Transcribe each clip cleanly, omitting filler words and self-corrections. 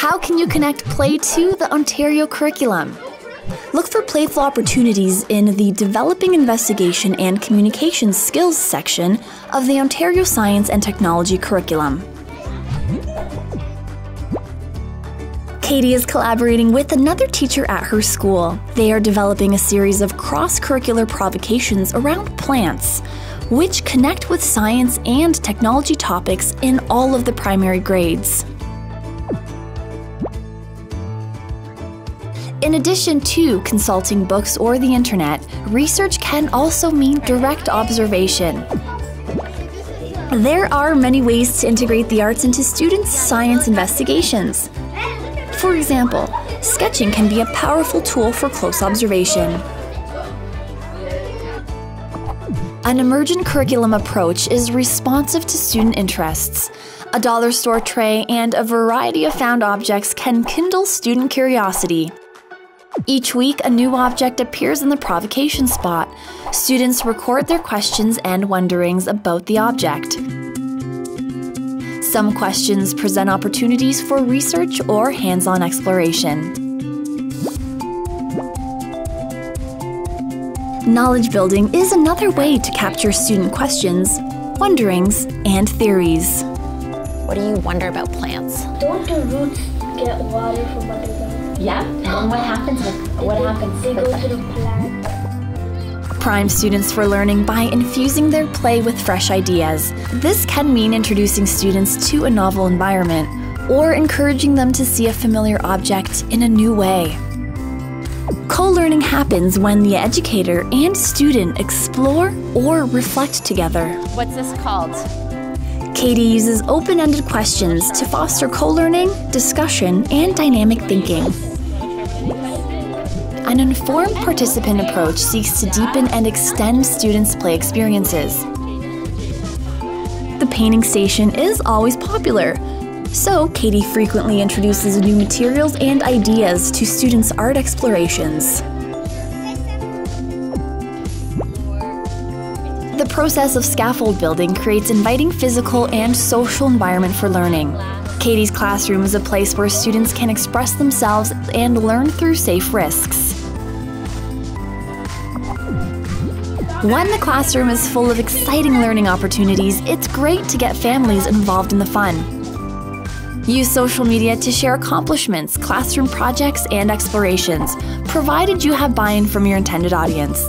How can you connect play to the Ontario curriculum? Look for playful opportunities in the Developing Investigation and Communication Skills section of the Ontario Science and Technology curriculum. Katie is collaborating with another teacher at her school. They are developing a series of cross-curricular provocations around plants, which connect with science and technology topics in all of the primary grades. In addition to consulting books or the internet, research can also mean direct observation. There are many ways to integrate the arts into students' science investigations. For example, sketching can be a powerful tool for close observation. An emergent curriculum approach is responsive to student interests. A dollar store tray and a variety of found objects can kindle student curiosity. Each week, a new object appears in the provocation spot. Students record their questions and wonderings about the object. Some questions present opportunities for research or hands-on exploration. Knowledge building is another way to capture student questions, wonderings, and theories. What do you wonder about plants? Don't the roots get water from underground? Yeah, and what happens? They go to the plant. Prime students for learning by infusing their play with fresh ideas. This can mean introducing students to a novel environment or encouraging them to see a familiar object in a new way. Co-learning happens when the educator and student explore or reflect together. What's this called? Katie uses open-ended questions to foster co-learning, discussion, and dynamic thinking. An informed participant approach seeks to deepen and extend students' play experiences. The painting station is always popular, so Katie frequently introduces new materials and ideas to students' art explorations. The process of scaffold building creates inviting physical and social environment for learning. Katie's classroom is a place where students can express themselves and learn through safe risks. When the classroom is full of exciting learning opportunities, it's great to get families involved in the fun. Use social media to share accomplishments, classroom projects, and explorations, provided you have buy-in from your intended audience.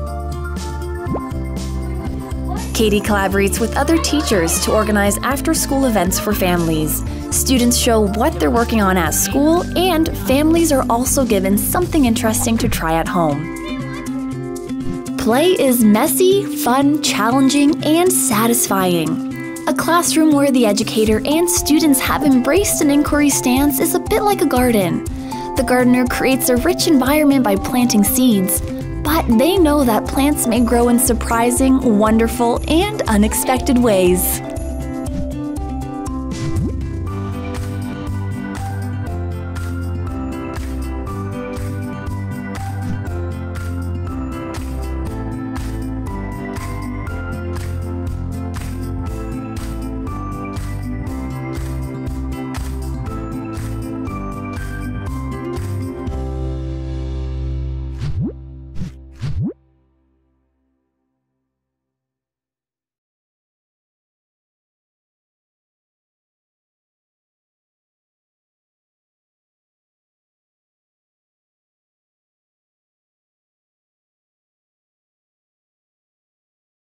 Katie collaborates with other teachers to organize after-school events for families. Students show what they're working on at school, and families are also given something interesting to try at home. Play is messy, fun, challenging, and satisfying. A classroom where the educator and students have embraced an inquiry stance is a bit like a garden. The gardener creates a rich environment by planting seeds, but they know that plants may grow in surprising, wonderful, and unexpected ways.